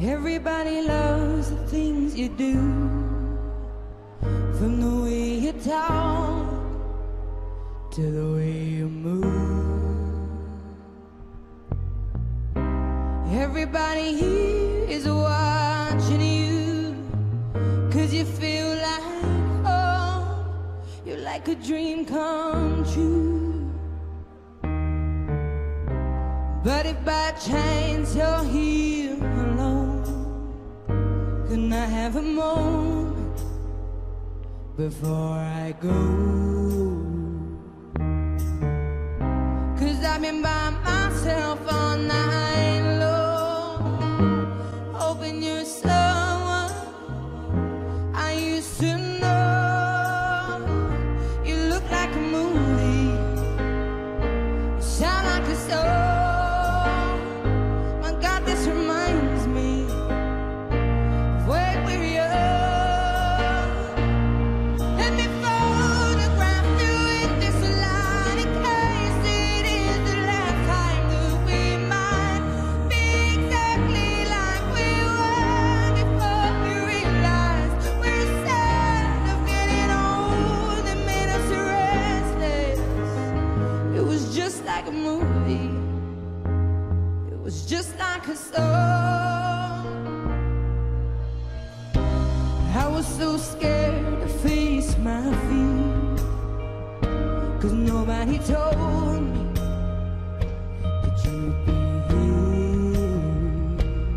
Everybody loves the things you do, from the way you talk to the way you move. Everybody here is watching you, 'cause you feel like, oh, you're like a dream come true. But if by chance you're here alone, can I have a moment before I go? 'Cause I've been by myself all night long, hoping you're someone I used to know. You look like a movie, you sound like a song. My God, this reminds me of when we were young. Let me photograph you in this light, in case it is the last time that we might be exactly like we were before we realized we're sad of getting old and made us restless. It was just like a movie, it was just like a song. I was so scared to face my fear, 'cause nobody told me that you'd be here.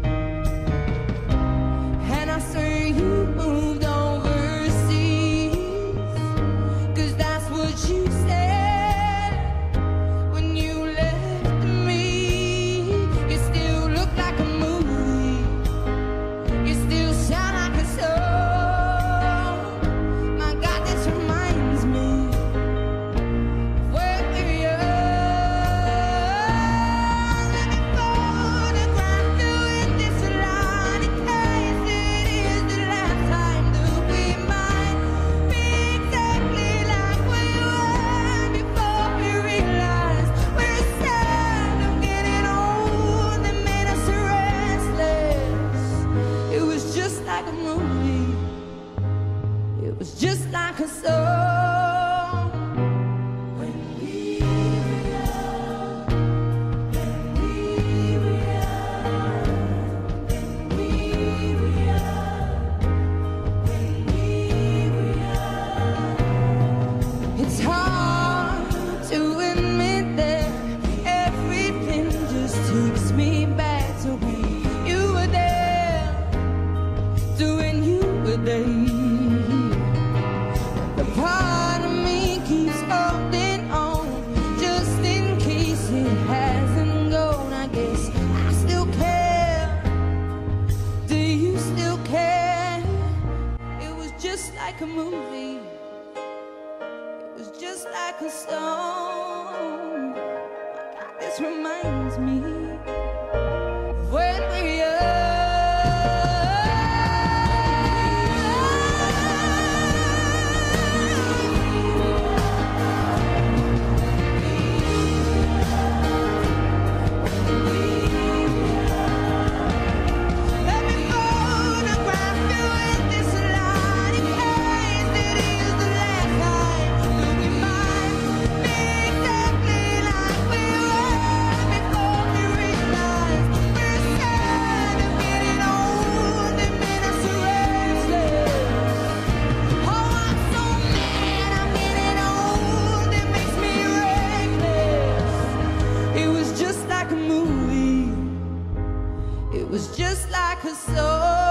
And I swear you moved overseas, 'cause that's what you said when you left me. You still look like a movie, you still sound like a song. My God, this reminds me of when we were young. Let me photograph you in this light, in case it is the last time that we might be exactly like we were before we realized we're sad of getting old and made us restless. It was just like a movie, it was just like a song. When we were young, when we were young, when we were young, when we were young. It's hard to admit that everything just takes me back to when you were there, to when you were there. The part of me keeps holding on, just in case it hasn't gone. I guess I still care. Do you still care? It was just like a movie, it was just like a song. My God, this reminds me of when we were young. Let me photograph you in this light, in case it is the last time that we might be exactly like we were before we realized we're sad of getting old and made us restless. Oh, I'm so mad I'm getting old, it makes me reckless. It was just like a movie, it was just like a song.